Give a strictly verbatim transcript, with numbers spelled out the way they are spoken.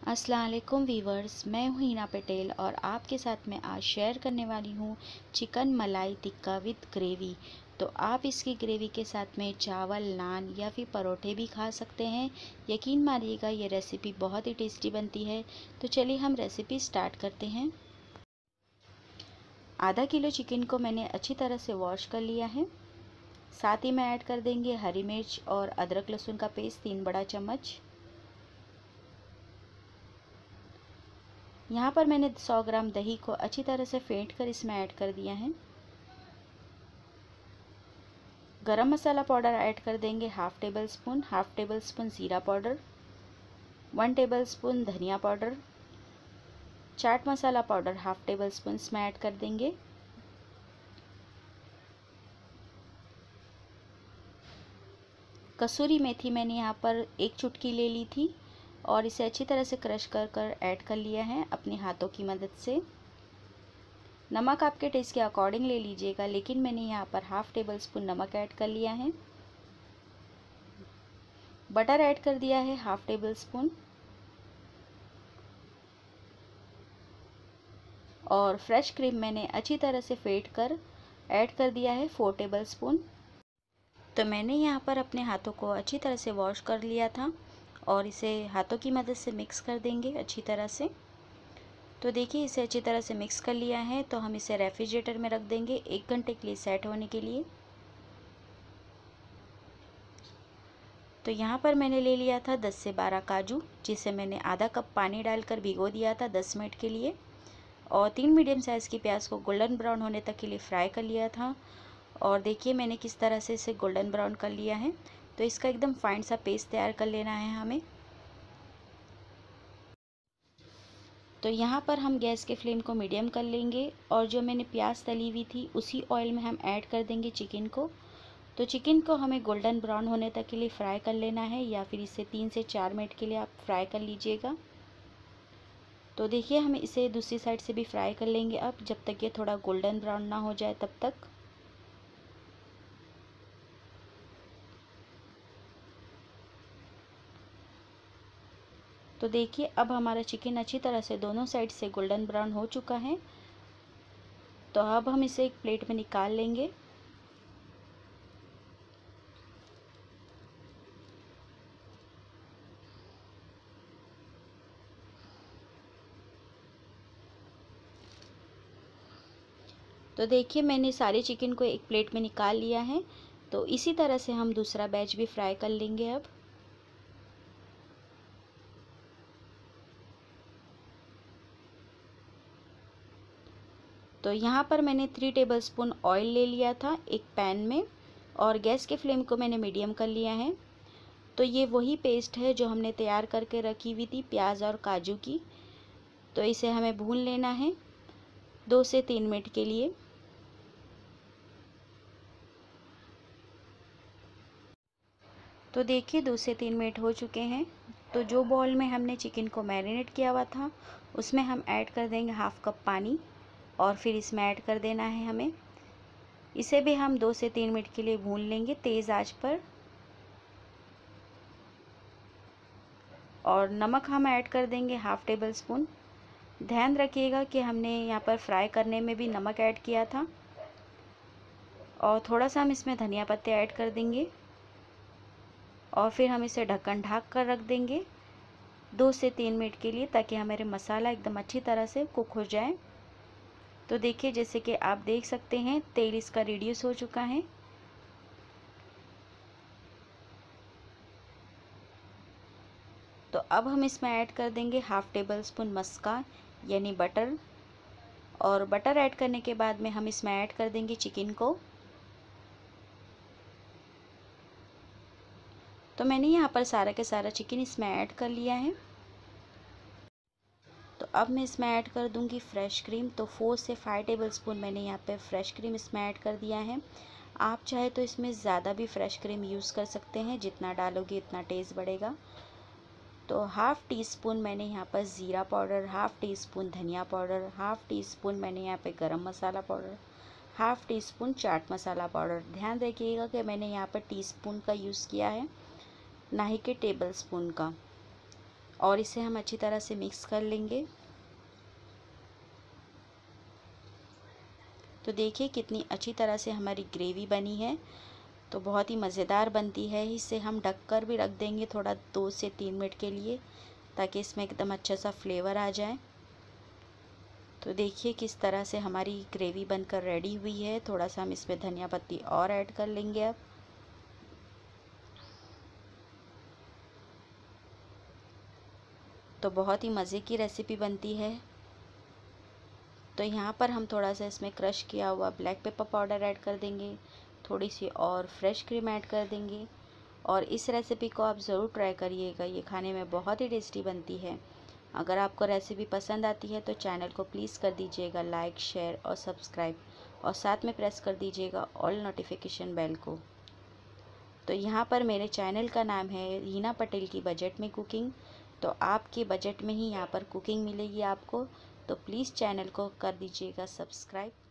अस्सलाम वालेकुम वीवर्स, मैं हूं हिना पटेल और आपके साथ मैं आज शेयर करने वाली हूं चिकन मलाई टिक्का विद ग्रेवी। तो आप इसकी ग्रेवी के साथ में चावल, नान या फिर परोठे भी खा सकते हैं। यकीन मानिएगा ये रेसिपी बहुत ही टेस्टी बनती है। तो चलिए हम रेसिपी स्टार्ट करते हैं। आधा किलो चिकन को मैंने अच्छी तरह से वॉश कर लिया है। साथ ही में ऐड कर देंगे हरी मिर्च और अदरक लहसुन का पेस्ट तीन बड़ा चम्मच। यहाँ पर मैंने सौ ग्राम दही को अच्छी तरह से फेंट कर इसमें ऐड कर दिया है। गरम मसाला पाउडर ऐड कर देंगे half tablespoon, half tablespoon ज़ीरा पाउडर, वन टेबल स्पून धनिया पाउडर, चाट मसाला पाउडर हाफ टेबल स्पून इसमें ऐड कर देंगे। कसूरी मेथी मैंने यहाँ पर एक चुटकी ले ली थी और इसे अच्छी तरह से क्रश कर कर ऐड कर लिया है अपने हाथों की मदद से। नमक आपके टेस्ट के अकॉर्डिंग ले लीजिएगा, लेकिन मैंने यहाँ पर हाफ टेबल स्पून नमक ऐड कर लिया है। बटर ऐड कर दिया है हाफ टेबल स्पून और फ्रेश क्रीम मैंने अच्छी तरह से फेंट कर ऐड कर दिया है फोर टेबल स्पून। तो मैंने यहाँ पर अपने हाथों को अच्छी तरह से वॉश कर लिया था और इसे हाथों की मदद से मिक्स कर देंगे अच्छी तरह से। तो देखिए इसे अच्छी तरह से मिक्स कर लिया है। तो हम इसे रेफ्रिजरेटर में रख देंगे एक घंटे के लिए सेट होने के लिए। तो यहाँ पर मैंने ले लिया था दस से बारह काजू, जिसे मैंने आधा कप पानी डालकर भिगो दिया था दस मिनट के लिए। और तीन मीडियम साइज़ की प्याज को गोल्डन ब्राउन होने तक के लिए फ्राई कर लिया था। और देखिए मैंने किस तरह से इसे गोल्डन ब्राउन कर लिया है। तो इसका एकदम फाइन सा पेस्ट तैयार कर लेना है हमें। तो यहाँ पर हम गैस के फ्लेम को मीडियम कर लेंगे और जो मैंने प्याज तली हुई थी उसी ऑयल में हम ऐड कर देंगे चिकन को। तो चिकन को हमें गोल्डन ब्राउन होने तक के लिए फ्राई कर लेना है, या फिर इसे तीन से चार मिनट के लिए आप फ्राई कर लीजिएगा। तो देखिए हम इसे दूसरी साइड से भी फ्राई कर लेंगे अब, जब तक ये थोड़ा गोल्डन ब्राउन ना हो जाए तब तक। तो देखिए अब हमारा चिकन अच्छी तरह से दोनों साइड से गोल्डन ब्राउन हो चुका है। तो अब हम इसे एक प्लेट में निकाल लेंगे। तो देखिए मैंने सारे चिकन को एक प्लेट में निकाल लिया है। तो इसी तरह से हम दूसरा बैच भी फ्राई कर लेंगे अब। तो यहाँ पर मैंने थ्री टेबलस्पून ऑयल ले लिया था एक पैन में और गैस के फ्लेम को मैंने मीडियम कर लिया है। तो ये वही पेस्ट है जो हमने तैयार करके रखी हुई थी प्याज और काजू की। तो इसे हमें भून लेना है दो से तीन मिनट के लिए। तो देखिए दो से तीन मिनट हो चुके हैं। तो जो बॉल में हमने चिकन को मैरिनेट किया हुआ था उसमें हम ऐड कर देंगे हाफ कप पानी और फिर इसमें ऐड कर देना है हमें। इसे भी हम दो से तीन मिनट के लिए भून लेंगे तेज़ आंच पर। और नमक हम ऐड कर देंगे हाफ टेबल स्पून। ध्यान रखिएगा कि हमने यहाँ पर फ्राई करने में भी नमक ऐड किया था। और थोड़ा सा हम इसमें धनिया पत्ते ऐड कर देंगे और फिर हम इसे ढक्कन ढक कर रख देंगे दो से तीन मिनट के लिए, ताकि हमारे मसाला एकदम अच्छी तरह से कुक हो जाए। तो देखिए जैसे कि आप देख सकते हैं तेल इसका रिड्यूस हो चुका है। तो अब हम इसमें ऐड कर देंगे हाफ टेबल स्पून मस्का यानी बटर। और बटर ऐड करने के बाद में हम इसमें ऐड कर देंगे चिकन को। तो मैंने यहाँ पर सारा के सारा चिकन इसमें ऐड कर लिया है। तो अब मैं इसमें ऐड कर दूंगी फ्रेश क्रीम। तो फोर से फाइव टेबलस्पून मैंने यहाँ पे फ्रेश क्रीम इसमें ऐड कर दिया है। आप चाहे तो इसमें ज़्यादा भी फ्रेश क्रीम यूज़ कर सकते हैं, जितना डालोगे इतना टेस्ट बढ़ेगा। तो हाफ़ टी स्पून मैंने यहाँ पर ज़ीरा पाउडर, हाफ़ टी स्पून धनिया पाउडर, हाफ़ टी स्पून मैंने यहाँ पे गरम मसाला पाउडर, हाफ़ टी स्पून चाट मसाला पाउडर। ध्यान रखिएगा कि मैंने यहाँ पर टी स्पून का यूज़ किया है, ना ही कि टेबल स्पून का। और इसे हम अच्छी तरह से मिक्स कर लेंगे। तो देखिए कितनी अच्छी तरह से हमारी ग्रेवी बनी है। तो बहुत ही मज़ेदार बनती है। इसे हम ढक कर भी रख देंगे थोड़ा दो से तीन मिनट के लिए, ताकि इसमें एकदम अच्छा सा फ्लेवर आ जाए। तो देखिए किस तरह से हमारी ग्रेवी बनकर रेडी हुई है। थोड़ा सा हम इसमें धनिया पत्ती और ऐड कर लेंगे अब। तो बहुत ही मज़े की रेसिपी बनती है। तो यहाँ पर हम थोड़ा सा इसमें क्रश किया हुआ ब्लैक पेपर पाउडर ऐड कर देंगे, थोड़ी सी और फ्रेश क्रीम ऐड कर देंगे। और इस रेसिपी को आप ज़रूर ट्राई करिएगा, ये खाने में बहुत ही टेस्टी बनती है। अगर आपको रेसिपी पसंद आती है तो चैनल को प्लीज़ कर दीजिएगा लाइक, शेयर और सब्सक्राइब, और साथ में प्रेस कर दीजिएगा ऑल नोटिफिकेशन बेल को। तो यहाँ पर मेरे चैनल का नाम है हीना पटेल की बजट में कुकिंग। तो आपके बजट में ही यहाँ पर कुकिंग मिलेगी आपको। तो प्लीज़ चैनल को कर दीजिएगा सब्सक्राइब।